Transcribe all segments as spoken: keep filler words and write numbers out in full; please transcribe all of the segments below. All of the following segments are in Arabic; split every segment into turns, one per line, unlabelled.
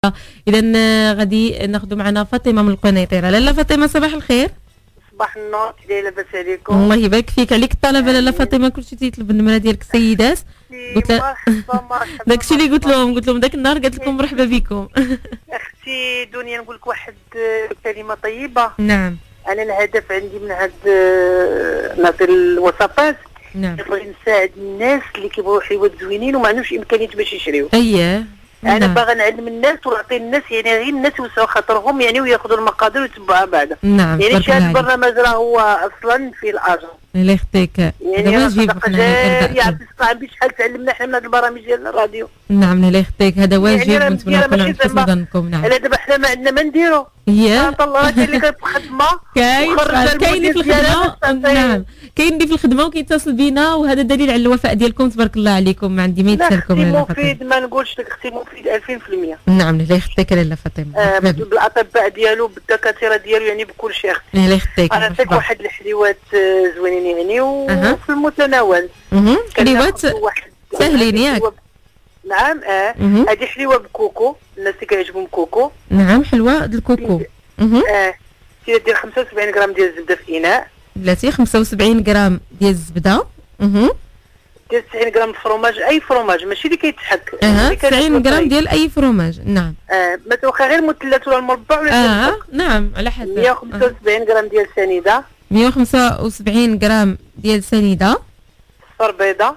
اذا غادي ناخذ معنا فاطمه من القنيطره. لاله فاطمه صباح الخير.
صباح النور، كي لاباس عليكم؟
الله يبارك فيك. عليك الطلب لاله فاطمه، كلشي تيطلب النمره ديالك السيدات. قلت لها
مرحبا مرحبا
داكشي اللي قلت لهم قلت لهم ذاك النهار قالت لكم مرحبا بكم.
اختي دنيا، نقول لك واحد كلمه طيبه.
نعم.
انا الهدف عندي من هاد نعطي الوصفات.
نعم.
نبغي نساعد الناس اللي كيبغيو حلويات زوينين وما عندهمش امكانيات باش يشريو.
اييه.
انا
نعم.
باغا نعلم الناس ونعطي الناس، يعني غير الناس يوسعوا خاطرهم يعني وياخذوا المقادير ويتبعوها بعدا.
نعم.
يعني شي هذا البرنامج راه هو اصلا فيه الاجر.
الله يخطيك.
يعني واجب يعطي الصحه بشحال تعلمنا حنا من هاد البرامج ديال الراديو.
نعم الله يخطيك، هذا واجب
يعني
ونتمنى نكونوا عند حسن ظنكم. نعم.
على دابا حنا ما عندنا ما نديرو.
اييه.
الله كاين اللي كاين في الخدمه،
كاين كاين اللي في الخدمه. نعم كاين اللي في الخدمه وكيتصل بينا، وهذا دليل على الوفاء ديالكم. تبارك الله عليكم، ما عندي ما يتسالكم.
لا مفيد، ما نقولش لك اختي مفيد ألفين في المية.
نعم الله يخطيك لاله فاطمه.
آه بالاطباء ديالو بالدكاتره ديالو، يعني بكل شيء اختي.
الله يخطيك.
انا نعطيك واحد الحلويات زوينين يعني وفي المتناول.
اها حلويات ساهلين ياك.
نعم. اه هذه حليوه بكوكو، الناس اللي كيعجبهم كوكو.
نعم حلوه الكوكو.
اه دير خمسة وسبعين غرام ديال الزبده في اناء.
بلاتي خمسة وسبعين غرام ديال الزبده. اها
دير تسعين غرام الفرماج، اي فرماج ماشي اللي كيتحك.
اها تسعين غرام ديال اي فرماج. نعم.
اه ما توخا غير مثلث ولا المربع ولا
اه نعم على حسب.
مية وخمسة وسبعين غرام ديال سنيده.
مية وخمسة وسبعين غرام ديال سنيده.
صفر بيضه.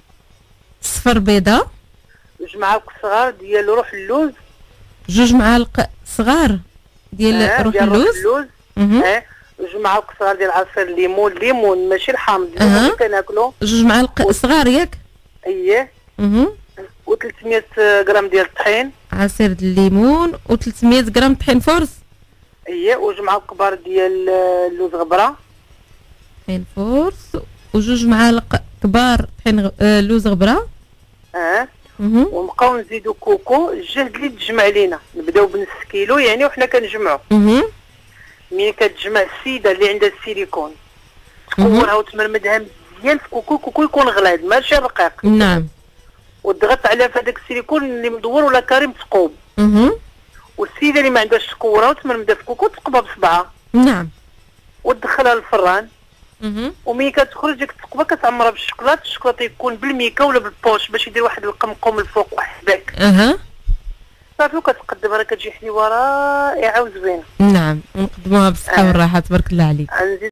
صفر بيضه.
جوج معالق صغار ديال روح اللوز.
جوج معالق صغار ديال
آه
روح
ديال
اللوز.
روح اللوز. اه جوج معالق صغار ديال عصير الليمون، الليمون ماشي الحامض اللي كناكلو.
جوج معالق صغار ياك.
اييه.
اها
و ثلاثمية غرام ديال الطحين.
عصير الليمون و ثلاثمية غرام طحين فرص.
اييه. وجوج معالق كبار ديال اللوز غبره.
طحين فرص وجوج معالق كبار طحين غ... آه لوز غبره.
اه
اها
ونبقاو نزيدو كوكو. الجهد اللي تجمع لينا نبداو بنص كيلو يعني، وحنا كنجمعو.
اها
ملي كتجمع السيده اللي عندها السيليكون تكورها وتمرمدها مزيان في كوكو. كوكو يكون غليظ ماشي رقيق.
نعم.
وتضغط عليها في هذاك السيليكون اللي مدور ولا كريم ثقوب.
اها
والسيده اللي ما عندهاش تكورها وتمرمدها في كوكو تثقبها بصبعها.
نعم.
وتدخلها للفران.
اها
وملي كتخرج ديك الثقبه كتعمرها بالشوكولاط. الشوكولاط يكون بالميكا ولا بالبوش باش يدير واحد القمقم الفوق واحد باك.
اها
صافي وكتقدمها راه كتجي حليوه رائعه وزوينه.
نعم ونقدموها بالصحه والراحه. تبارك الله عليك.